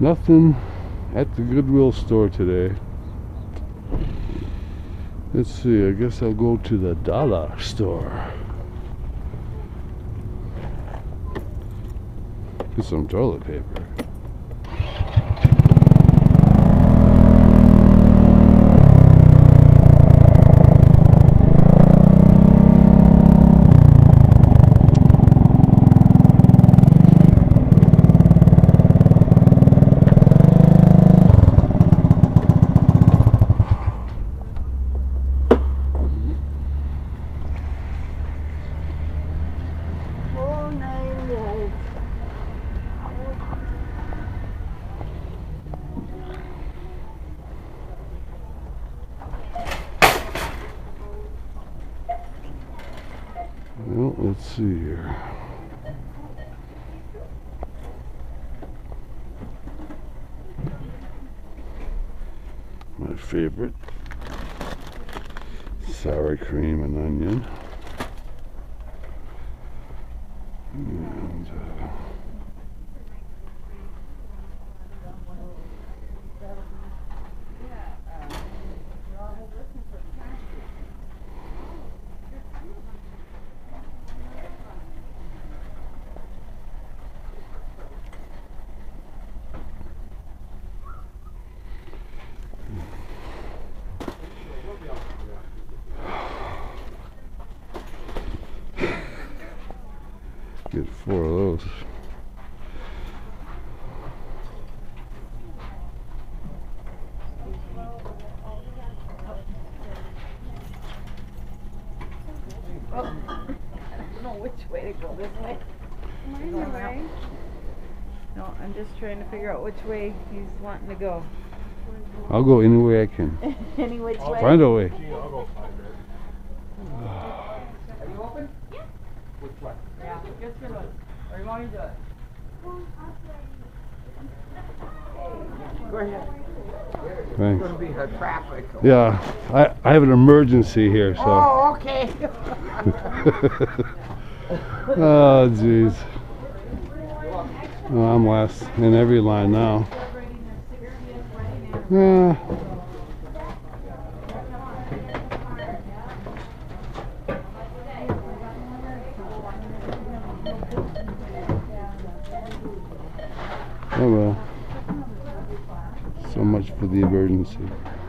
Nothing at the Goodwill store today. Let's see, I guess I'll go to the dollar store. Get some toilet paper. Well, let's see here. My favorite, sour cream and onion. And get 4 of those. Oh, I don't know which way to go. This way? Either way. No, I'm just trying to figure out which way he's wanting to go. I'll go any way I can. Any which way? Find a way. I'll go find it. Are you open? Yeah. Which way? Yeah, just for look. Where you want to do it? Go ahead. Thanks. It's going to be the traffic. Yeah, I have an emergency here, so. Oh, okay. Oh, jeez. Well, I'm last in every line now. Yeah. Oh well. So much for the emergency.